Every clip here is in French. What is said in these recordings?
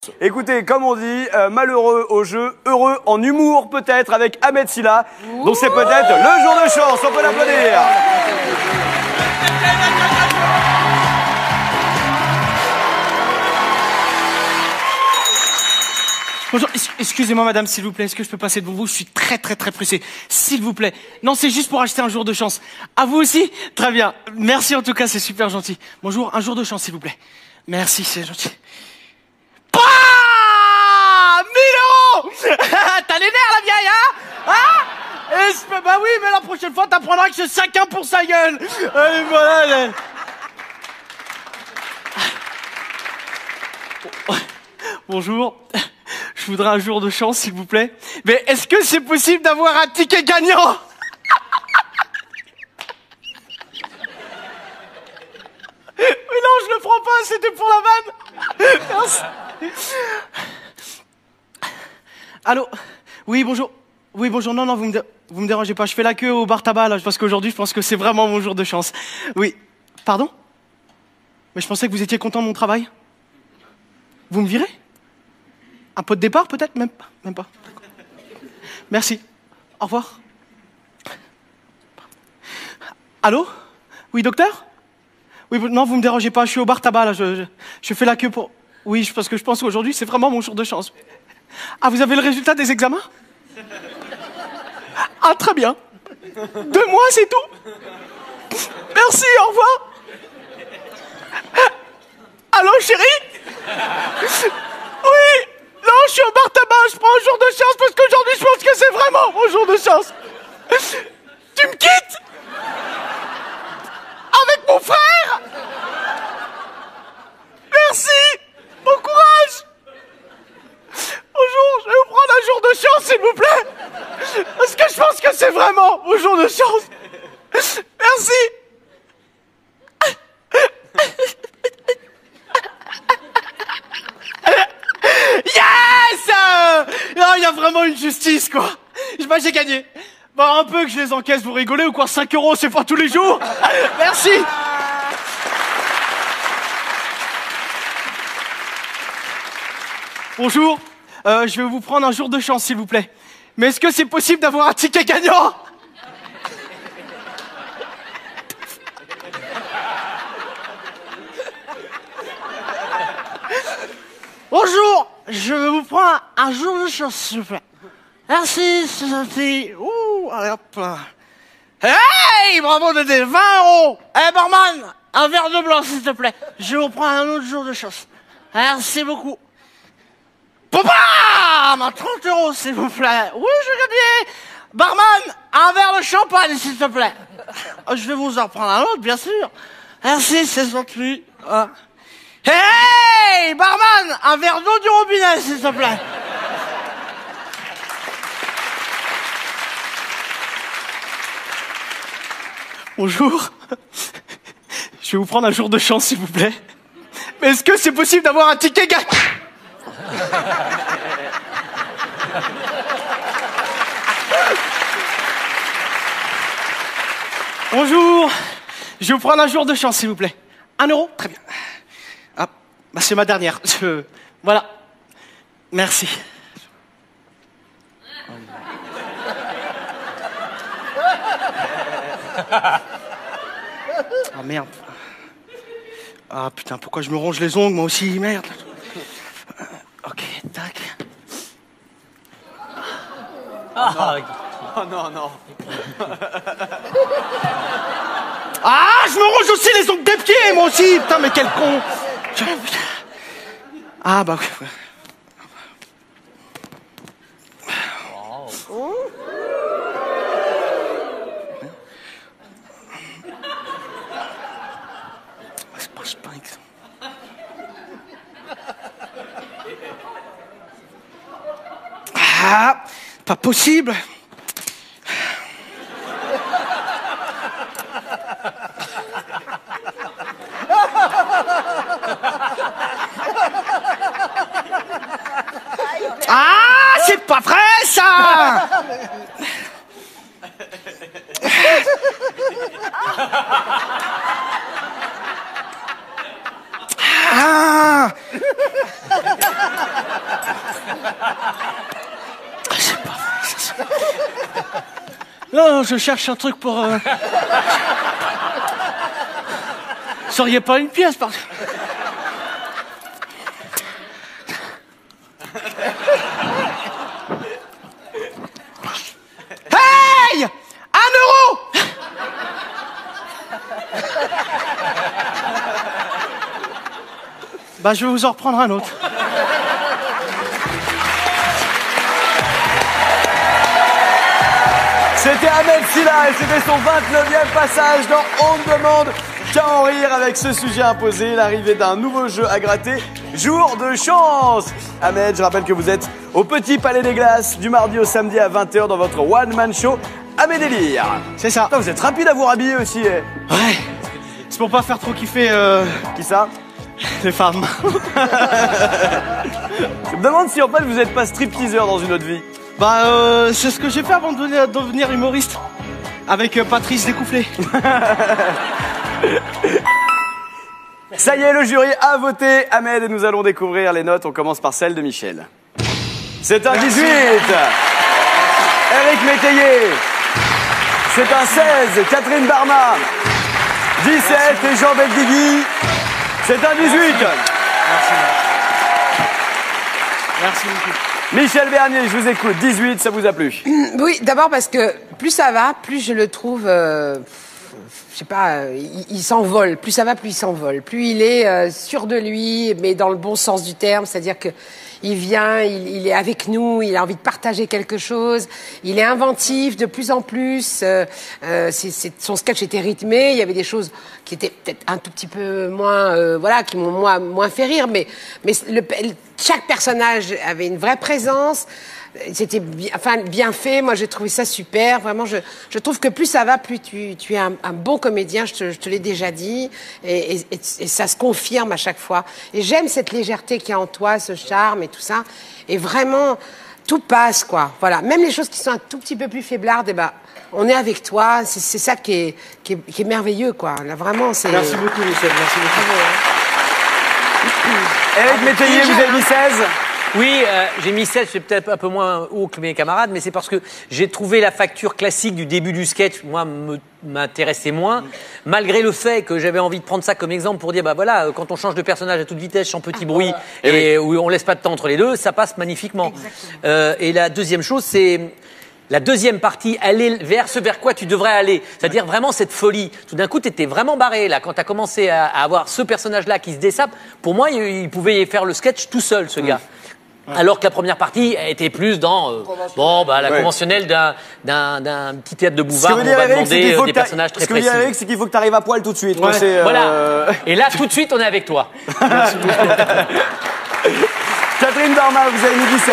Écoutez, comme on dit, malheureux au jeu, heureux en humour peut-être avec Ahmed Silla. Donc c'est peut-être le jour de chance, on peut l'applaudir. Bonjour, excusez-moi madame, s'il vous plaît, est-ce que je peux passer devant vous? Je suis très pressé, s'il vous plaît. Non, c'est juste pour acheter un jour de chance. À vous aussi? Très bien, merci en tout cas, c'est super gentil. Bonjour, un jour de chance s'il vous plaît. Merci, c'est gentil. Bah 1000 €. T'as les nerfs la vieille, hein? Bah oui, mais la prochaine fois t'apprendras que c'est chacun pour sa gueule. Allez, voilà. Bonjour. Je voudrais un jour de chance, s'il vous plaît. Mais est-ce que c'est possible d'avoir un ticket gagnant? Mais non, je le prends pas, c'était pour la vanne. Merci. Allô? Oui, bonjour. Oui, bonjour. Non, vous me dérangez pas. Je fais la queue au bar tabac, là, parce qu'aujourd'hui, je pense que c'est vraiment mon jour de chance. Oui. Pardon? Mais je pensais que vous étiez content de mon travail. Vous me virez? Un pot de départ, peut-être? Même pas. Merci. Au revoir. Allô? Oui, docteur? Oui, non, vous me dérangez pas, je suis au bar tabac, là, je fais la queue pour... Oui, parce que je pense qu'aujourd'hui, c'est vraiment mon jour de chance. Ah, vous avez le résultat des examens? Ah, très bien. 2 mois, c'est tout? Merci, au revoir. Allô, chérie? Oui. Non, je suis au bar tabac, je prends un jour de chance parce qu'aujourd'hui, je pense que c'est vraiment mon jour de chance. Tu me quittes? Avec mon frère? Merci. Bon courage. Bonjour, je vais vous prendre un jour de chance, s'il vous plaît. Parce que je pense que c'est vraiment mon jour de chance. Merci. Yes! Il y a vraiment une justice, quoi. J'ai gagné. Bon, un peu que je les encaisse, vous rigolez ou quoi? 5 €, c'est pas tous les jours. Merci. Bonjour. Je vais vous prendre un jour de chance, s'il vous plaît. Mais est-ce que c'est possible d'avoir un ticket gagnant? Bonjour, je vais vous prendre un jour de chance, s'il vous plaît. Merci, c'est gentil. Ouh, allez hop là. Hey, bravo Dédé, 20 €. Eh, barman, un verre de blanc, s'il te plaît. Je vais vous prendre un autre jour de chance. Merci beaucoup. Papa, 30 €, s'il vous plaît. Oui, j'ai gagné. Barman, un verre de champagne, s'il te plaît. Je vais vous en prendre un autre, bien sûr. Merci, c'est gentil. Hey, barman, un verre d'eau du robinet, s'il te plaît. Bonjour. Je vais vous prendre un jour de chance, s'il vous plaît. Mais est-ce que c'est possible d'avoir un ticket gagnant? Bonjour. Je vais vous prendre un jour de chance, s'il vous plaît. 1 €? Très bien. Ah, bah c'est ma dernière. Voilà. Merci. Ah merde. Ah putain, pourquoi je me ronge les ongles, moi aussi, merde. Ok, tac. Oh non. Ah, je me ronge aussi les ongles des pieds, moi aussi. Putain, mais quel con. Ah bah oui. Ah, pas possible. Ah, c'est pas vrai ça. Ah. Non, je cherche un truc pour... Seriez pas une pièce, parce que... Hey! 1 euro! Bah, je vais vous en reprendre un autre. C'était Ahmed Silla et c'était son 29e passage dans On demande qu'à en rire avec ce sujet imposé, l'arrivée d'un nouveau jeu à gratter, jour de chance. Ahmed, je rappelle que vous êtes au Petit Palais des Glaces du mardi au samedi à 20h dans votre one-man show Ahmed Délire. C'est ça. Putain, vous êtes rapide à vous rhabiller aussi. Ouais. C'est pour pas faire trop kiffer Qui ça? les femmes. Je me demande si en fait vous n'êtes pas stripteaseur dans une autre vie. Bah, c'est ce que j'ai fait avant de devenir humoriste. Avec Patrice Découfflé. Ça y est, le jury a voté. Ahmed, et nous allons découvrir les notes. On commence par celle de Michel. C'est un 18. Eric Métayer. C'est un 16. Catherine Barma. 17. Et Jean Benguigui. C'est un 18. Merci beaucoup. Michel Bernier, je vous écoute. 18, ça vous a plu? Oui, d'abord parce que plus ça va, plus je le trouve, je sais pas, il s'envole. Plus ça va, plus il s'envole. Plus il est sûr de lui, mais dans le bon sens du terme, c'est-à-dire que il vient, il est avec nous, il a envie de partager quelque chose, il est inventif de plus en plus. Son sketch était rythmé, il y avait des choses qui étaient peut-être un tout petit peu moins, voilà, qui m'ont moins fait rire, mais chaque personnage avait une vraie présence. C'était bien fait. Moi, j'ai trouvé ça super. Vraiment, je trouve que plus ça va, plus tu es un bon comédien. Je te l'ai déjà dit. Et ça se confirme à chaque fois. Et j'aime cette légèreté qu'il y a en toi, ce charme et tout ça. Et vraiment, tout passe, quoi. Voilà. Même les choses qui sont un tout petit peu plus faiblardes, eh ben, on est avec toi. C'est ça qui est merveilleux, quoi. Là, vraiment, c'est... Merci beaucoup, Michel. Merci beaucoup. Eric Métayer, vous avez mis 16. Oui, j'ai mis 7, c'est peut-être un peu moins haut que mes camarades, mais c'est parce que j'ai trouvé la facture classique du début du sketch, moi, m'intéressait moins, malgré le fait que j'avais envie de prendre ça comme exemple pour dire, bah voilà, quand on change de personnage à toute vitesse, sans petit bruit, et où on laisse pas de temps entre les deux, ça passe magnifiquement. Et la deuxième chose, c'est... La deuxième partie, aller vers ce vers quoi tu devrais aller. C'est-à-dire vraiment cette folie. Tout d'un coup, tu étais vraiment barré, là, quand tu as commencé à avoir ce personnage-là qui se dessape. Pour moi, il pouvait faire le sketch tout seul, ce gars. Alors que la première partie était plus dans la conventionnelle d'un petit théâtre de boulevard où on va demander des personnages très précis. Ce que veut dire Eric, c'est qu'il faut que tu arrives à poil tout de suite. Ouais. Voilà. Et là, tout de suite, on est avec toi. Catherine Barma, vous avez mis 17.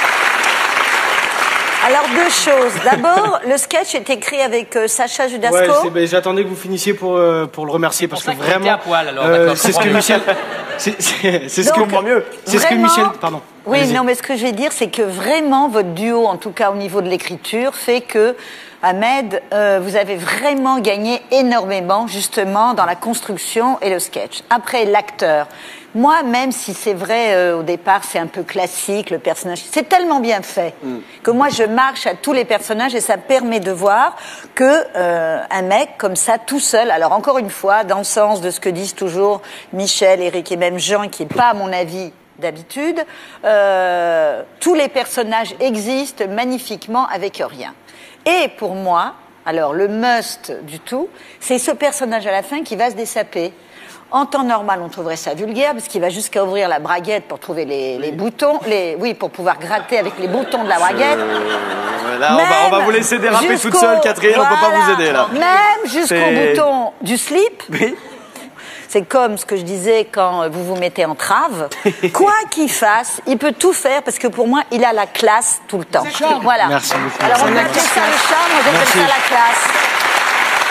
Alors, deux choses. D'abord, le sketch est écrit avec Sacha Judasco. Ouais, j'attendais que vous finissiez pour le remercier parce que vraiment. À poil, alors, c'est ce que Michel. C'est ce que comprend mieux. C'est ce que Michel. Pardon. Oui, non, mais ce que je vais dire, c'est que vraiment votre duo, en tout cas au niveau de l'écriture, fait que Ahmed, vous avez vraiment gagné énormément justement dans la construction et le sketch. Après, l'acteur. Moi, même si c'est vrai, au départ, c'est un peu classique, le personnage, c'est tellement bien fait que moi, je marche à tous les personnages et ça permet de voir que un mec comme ça, tout seul, alors encore une fois, dans le sens de ce que disent toujours Michel, Eric et même Jean, qui n'est pas, à mon avis, d'habitude, tous les personnages existent magnifiquement avec rien. Et pour moi, alors le must du tout, c'est ce personnage à la fin qui va se dessaper. En temps normal, on trouverait ça vulgaire parce qu'il va jusqu'à ouvrir la braguette pour trouver les boutons, pour pouvoir gratter avec les boutons de la braguette. Là, on va vous laisser déraper toute seule, Catherine, on peut pas vous aider là. Même jusqu'au bouton du slip. Oui. C'est comme ce que je disais quand vous vous mettez en trave. Quoi qu'il fasse, il peut tout faire parce que pour moi, il a la classe tout le temps. Voilà. Merci beaucoup. Alors on appelle ça le charme, on appelle ça la classe.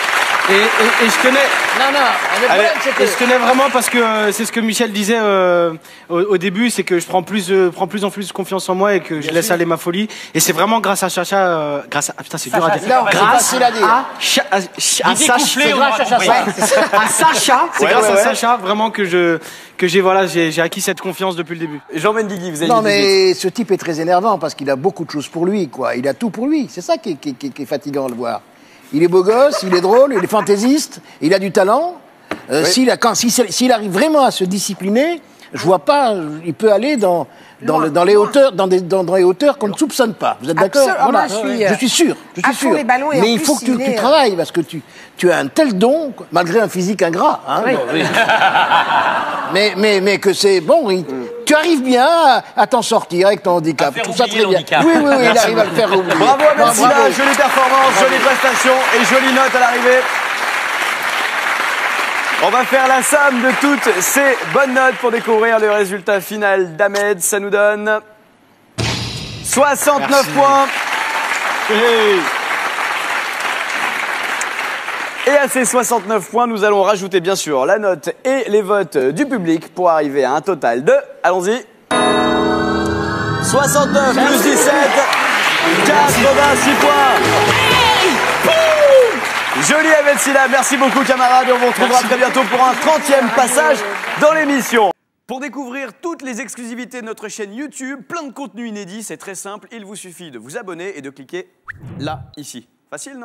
Et je tenais... Non, le Allez, problème, c'est que... Et je tenais vraiment parce que c'est ce que Michel disait au début, c'est que je prends plus en plus confiance en moi et que je laisse aller ma folie. Et c'est vraiment grâce à Chacha, grâce à... Ah putain, c'est dur à dire. Non, Grâce facile à dire. à Sacha. C'est grâce à Sacha. C'est Ouais, grâce ouais, à ouais. Sacha vraiment que j'ai acquis cette confiance depuis le début. Jean Benguigui, vous avez Non, dit 18. mais ce type est très énervant parce qu'il a beaucoup de choses pour lui, quoi. Il a tout pour lui. C'est ça qui est fatigant à le voir. Il est beau gosse, il est drôle, il est fantaisiste, il a du talent. S'il arrive vraiment à se discipliner, je vois pas, il peut aller dans les hauteurs qu'on ne soupçonne pas. Vous êtes d'accord? Absolument. Voilà. Je Je suis sûr. à fond les ballons et en Mais il plus, faut que il est, tu travailles parce que tu as un tel don, quoi, malgré un physique ingrat. Hein, Oui. mais que c'est bon. Tu arrives bien à t'en sortir avec ton handicap. faire Tout ça oublier très bien. l'handicap. Oui, il arrive à le faire oublier. Bravo à Non, Messina, bravo. jolie performance, jolie prestation et jolie note à l'arrivée. On va faire la somme de toutes ces bonnes notes pour découvrir le résultat final d'Ahmed. Ça nous donne 69 Merci. points. Et à ces 69 points, nous allons rajouter bien sûr la note et les votes du public pour arriver à un total de, allons-y, 69 plus 17, 86 points. Joli Ahmed Silla, merci beaucoup camarades et on vous retrouvera très bientôt pour un 30e passage dans l'émission. Pour découvrir toutes les exclusivités de notre chaîne YouTube, plein de contenus inédits, c'est très simple, il vous suffit de vous abonner et de cliquer là, ici. Facile, non ?